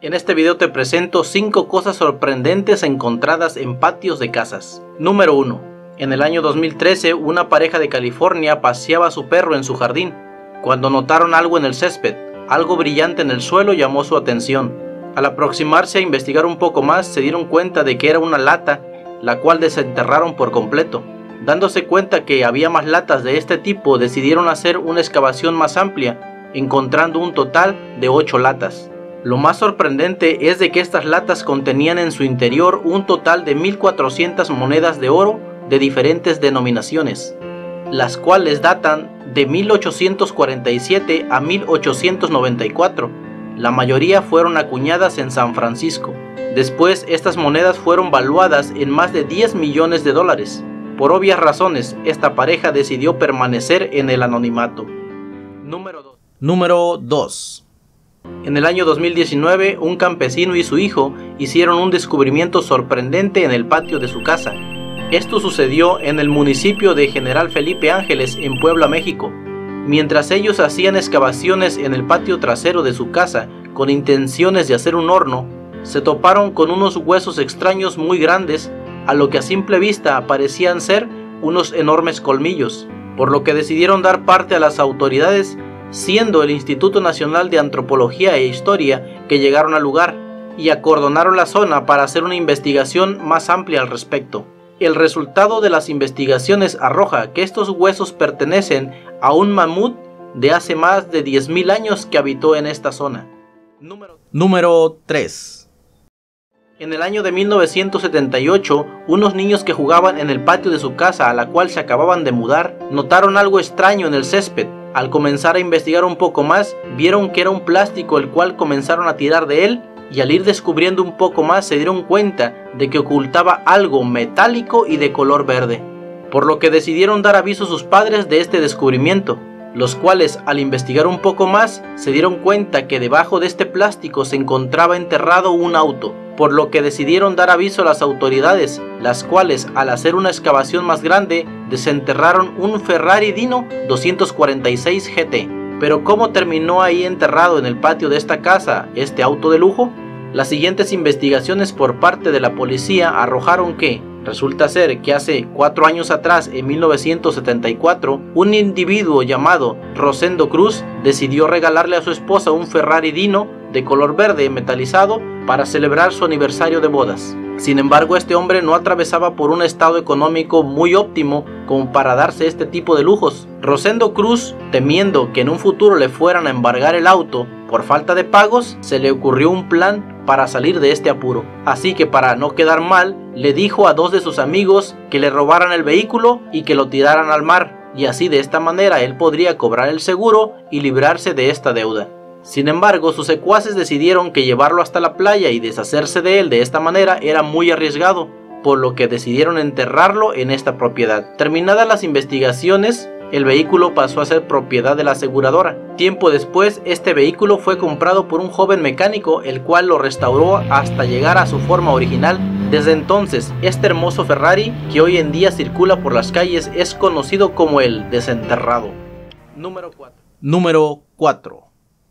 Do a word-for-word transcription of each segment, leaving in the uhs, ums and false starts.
En este video te presento cinco cosas sorprendentes encontradas en patios de casas. Número uno. En el año dos mil trece, una pareja de California paseaba a su perro en su jardín, cuando notaron algo en el césped. Algo brillante en el suelo llamó su atención. Al aproximarse a investigar un poco más, se dieron cuenta de que era una lata, la cual desenterraron por completo. Dándose cuenta que había más latas de este tipo, decidieron hacer una excavación más amplia, encontrando un total de ocho latas. Lo más sorprendente es de que estas latas contenían en su interior un total de mil cuatrocientas monedas de oro de diferentes denominaciones, las cuales datan de mil ochocientos cuarenta y siete a mil ochocientos noventa y cuatro. La mayoría fueron acuñadas en San Francisco. Después, estas monedas fueron valuadas en más de diez millones de dólares. Por obvias razones, esta pareja decidió permanecer en el anonimato. Número dos. Número dos. En el año dos mil diecinueve, un campesino y su hijo hicieron un descubrimiento sorprendente en el patio de su casa. Esto sucedió en el municipio de General Felipe Ángeles, en Puebla, México. Mientras ellos hacían excavaciones en el patio trasero de su casa con intenciones de hacer un horno, se toparon con unos huesos extraños muy grandes, a lo que a simple vista parecían ser unos enormes colmillos, por lo que decidieron dar parte a las autoridades, siendo el Instituto Nacional de Antropología e Historia que llegaron al lugar y acordonaron la zona para hacer una investigación más amplia al respecto. El resultado de las investigaciones arroja que estos huesos pertenecen a un mamut de hace más de diez mil años que habitó en esta zona. Número, Número tres. En el año de mil novecientos setenta y ocho, unos niños que jugaban en el patio de su casa, a la cual se acababan de mudar, notaron algo extraño en el césped. Al comenzar a investigar un poco más, vieron que era un plástico, el cual comenzaron a tirar de él, y al ir descubriendo un poco más se dieron cuenta de que ocultaba algo metálico y de color verde, por lo que decidieron dar aviso a sus padres de este descubrimiento, los cuales al investigar un poco más se dieron cuenta que debajo de este plástico se encontraba enterrado un auto, por lo que decidieron dar aviso a las autoridades, las cuales al hacer una excavación más grande desenterraron un Ferrari Dino doscientos cuarenta y seis G T. Pero ¿cómo terminó ahí enterrado en el patio de esta casa este auto de lujo? Las siguientes investigaciones por parte de la policía arrojaron que resulta ser que hace cuatro años atrás, en mil novecientos setenta y cuatro, un individuo llamado Rosendo Cruz decidió regalarle a su esposa un Ferrari Dino de color verde metalizado para celebrar su aniversario de bodas. Sin embargo, este hombre no atravesaba por un estado económico muy óptimo como para darse este tipo de lujos. Rosendo Cruz, temiendo que en un futuro le fueran a embargar el auto por falta de pagos, se le ocurrió un plan para salir de este apuro. Así que para no quedar mal, le dijo a dos de sus amigos que le robaran el vehículo y que lo tiraran al mar, y así de esta manera él podría cobrar el seguro y librarse de esta deuda. Sin embargo, sus secuaces decidieron que llevarlo hasta la playa y deshacerse de él de esta manera era muy arriesgado, por lo que decidieron enterrarlo en esta propiedad. Terminadas las investigaciones, el vehículo pasó a ser propiedad de la aseguradora. Tiempo después, este vehículo fue comprado por un joven mecánico, el cual lo restauró hasta llegar a su forma original. Desde entonces, este hermoso Ferrari, que hoy en día circula por las calles, es conocido como el desenterrado. Número cuatro. Número cuatro.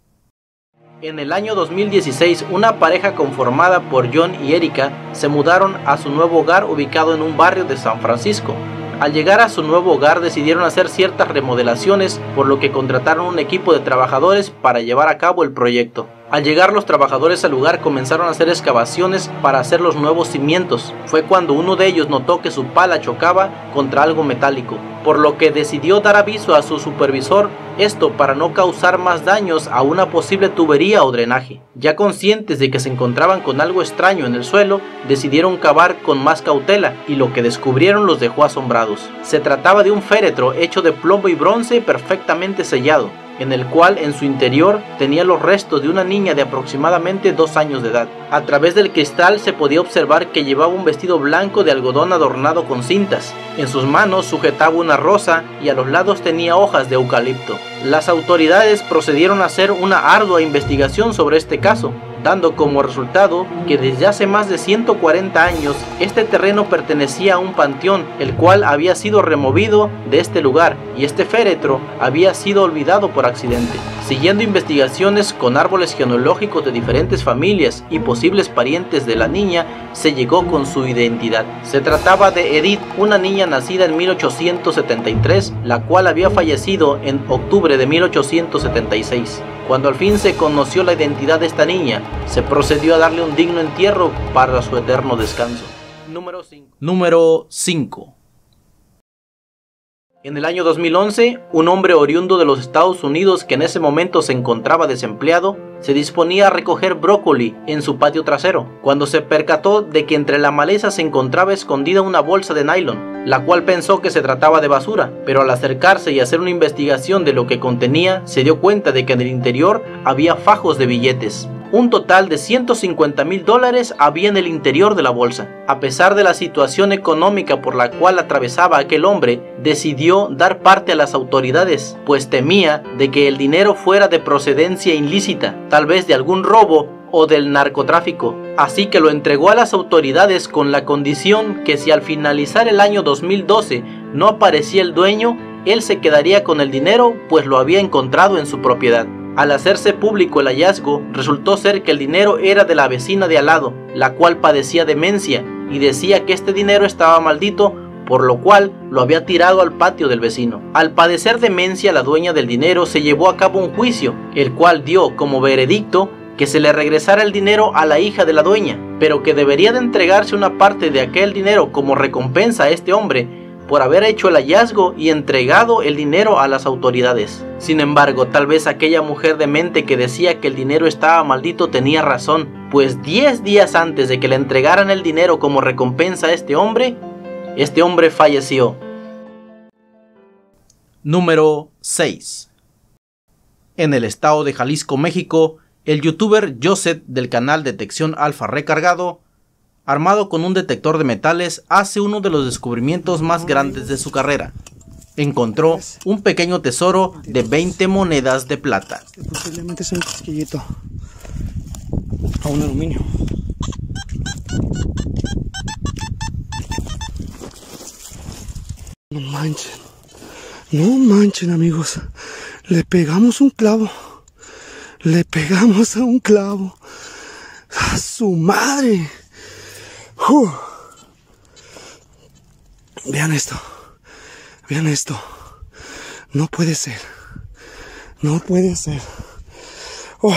En el año dos mil dieciséis, una pareja conformada por John y Erika se mudaron a su nuevo hogar ubicado en un barrio de San Francisco. Al llegar a su nuevo hogar decidieron hacer ciertas remodelaciones, por lo que contrataron un equipo de trabajadores para llevar a cabo el proyecto. Al llegar los trabajadores al lugar comenzaron a hacer excavaciones para hacer los nuevos cimientos. Fue cuando uno de ellos notó que su pala chocaba contra algo metálico, por lo que decidió dar aviso a su supervisor, esto para no causar más daños a una posible tubería o drenaje. Ya conscientes de que se encontraban con algo extraño en el suelo, decidieron cavar con más cautela y lo que descubrieron los dejó asombrados. Se trataba de un féretro hecho de plomo y bronce perfectamente sellado, en el cual en su interior tenía los restos de una niña de aproximadamente dos años de edad. A través del cristal se podía observar que llevaba un vestido blanco de algodón adornado con cintas. En sus manos sujetaba una rosa y a los lados tenía hojas de eucalipto. Las autoridades procedieron a hacer una ardua investigación sobre este caso, dando como resultado que desde hace más de ciento cuarenta años este terreno pertenecía a un panteón, el cual había sido removido de este lugar y este féretro había sido olvidado por accidente. Siguiendo investigaciones con árboles genealógicos de diferentes familias y posibles parientes de la niña, se llegó con su identidad. Se trataba de Edith, una niña nacida en mil ochocientos setenta y tres, la cual había fallecido en octubre de mil ochocientos setenta y seis. Cuando al fin se conoció la identidad de esta niña, se procedió a darle un digno entierro para su eterno descanso. Número cinco. Número cinco. En el año dos mil once, un hombre oriundo de los Estados Unidos que en ese momento se encontraba desempleado, se disponía a recoger brócoli en su patio trasero, cuando se percató de que entre la maleza se encontraba escondida una bolsa de nylon, la cual pensó que se trataba de basura, pero al acercarse y hacer una investigación de lo que contenía, se dio cuenta de que en el interior había fajos de billetes. Un total de ciento cincuenta mil dólares había en el interior de la bolsa. A pesar de la situación económica por la cual atravesaba aquel hombre, decidió dar parte a las autoridades, pues temía de que el dinero fuera de procedencia ilícita, tal vez de algún robo o del narcotráfico. Así que lo entregó a las autoridades con la condición que si al finalizar el año dos mil doce no aparecía el dueño, él se quedaría con el dinero, pues lo había encontrado en su propiedad. Al hacerse público el hallazgo, resultó ser que el dinero era de la vecina de al lado, la cual padecía demencia y decía que este dinero estaba maldito, por lo cual lo había tirado al patio del vecino. Al padecer demencia, la dueña del dinero se llevó a cabo un juicio, el cual dio como veredicto que se le regresara el dinero a la hija de la dueña, pero que debería de entregarse una parte de aquel dinero como recompensa a este hombre por haber hecho el hallazgo y entregado el dinero a las autoridades. Sin embargo, tal vez aquella mujer demente que decía que el dinero estaba maldito tenía razón, pues diez días antes de que le entregaran el dinero como recompensa a este hombre, este hombre falleció. Número seis. En el estado de Jalisco, México, el youtuber Joseph del canal Detección Alfa Recargado, armado con un detector de metales, hace uno de los descubrimientos más grandes de su carrera. Encontró un pequeño tesoro de veinte monedas de plata. Posiblemente es un casquillito a un aluminio. No manchen, no manchen amigos, le pegamos un clavo, le pegamos a un clavo, a su madre. Uh. Vean esto, vean esto, no puede ser, no puede ser. Oh.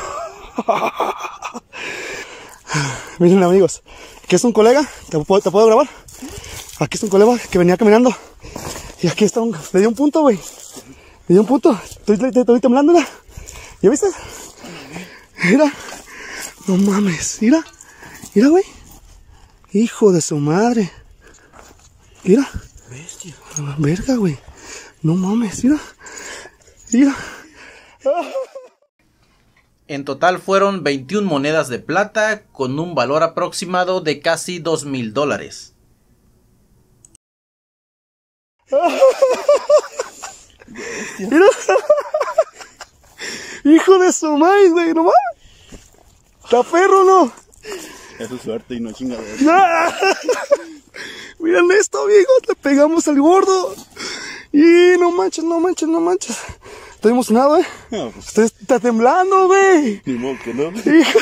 Miren amigos, aquí es un colega, ¿te puedo, te puedo grabar? Aquí es un colega que venía caminando y aquí está un, le dio un punto, güey, le dio un punto, estoy, estoy, estoy temblando, mira, ¿ya viste? Mira, no mames, mira, mira, güey. Hijo de su madre. Mira. Bestia. Verga, güey. No mames, mira. Mira. En total fueron veintiuna monedas de plata con un valor aproximado de casi dos mil dólares. Mira. Hijo de su madre, güey. No mames. Está perro, ¿no? Es suerte y no chingadera. Miren esto, amigos, le pegamos al gordo. Y no manches, no manches, no manches. Estoy emocionado, eh. No, pues, Estoy, está temblando, güey. ni modo que no. Hijo.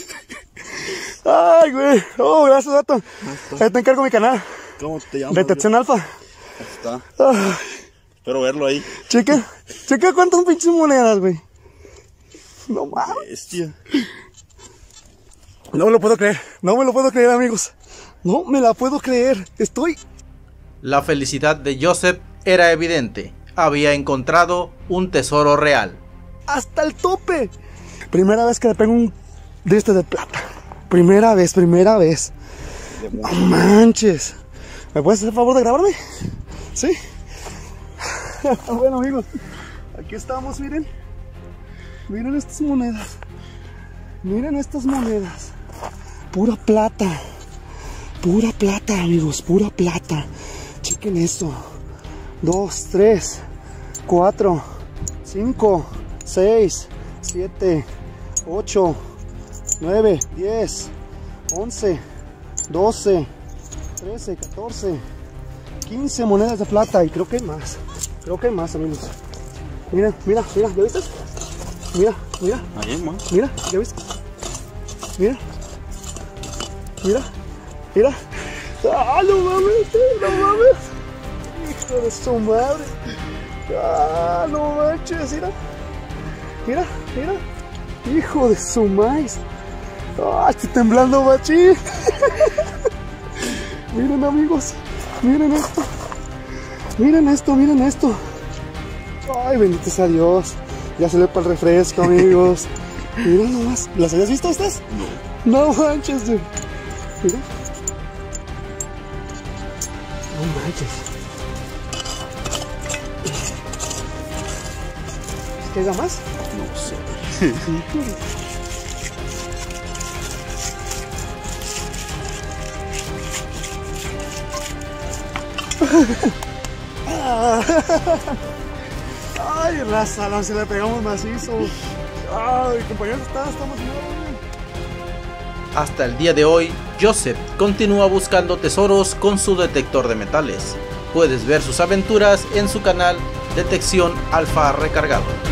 Ay, güey. Oh, gracias, vato. Ahí te encargo mi canal. ¿Cómo te llamas? Detección Alfa. Ahí está. Ay, Espero verlo ahí. checa, checa cuántas pinches monedas, güey. No mames. Bestia. No me lo puedo creer, no me lo puedo creer, amigos. No me la puedo creer, estoy... La felicidad de Joseph era evidente. Había encontrado un tesoro real. ¡Hasta el tope! Primera vez que le pego un de este de plata. Primera vez, primera vez. No manches. ¿Me puedes hacer el favor de grabarme? ¿Sí? Bueno, amigos, aquí estamos, miren. Miren estas monedas. Miren estas monedas. Pura plata. Pura plata, amigos, pura plata. Chequen esto. Dos, tres, cuatro, cinco, seis, siete, ocho, nueve, diez, once, doce, trece, catorce, quince monedas de plata. Y creo que hay más. Creo que hay más, amigos. Mira, mira, mira, ¿ya viste? Mira, mira. Ahí hay más. Mira, ¿ya viste? Mira. Mira, mira. ¡Ah, no mames! ¡No mames! ¡Hijo de su madre! ¡Ah, no manches! Mira. Mira, mira. ¡Hijo de su maíz! ¡Ah, estoy temblando, machín! Miren, amigos. Miren esto. Miren esto, miren esto. ¡Ay, bendito sea Dios! Ya se le para el refresco, amigos. Miren nomás. ¿Las habías visto estas? No. No manches, dude. Mira. No manches. ¿Queda más? No sé. Ay, raza, no, si le pegamos macizo. Ay, compañeros, está, estamos bien. Hasta el día de hoy, Joseph continúa buscando tesoros con su detector de metales. Puedes ver sus aventuras en su canal Detección Alfa Recargado.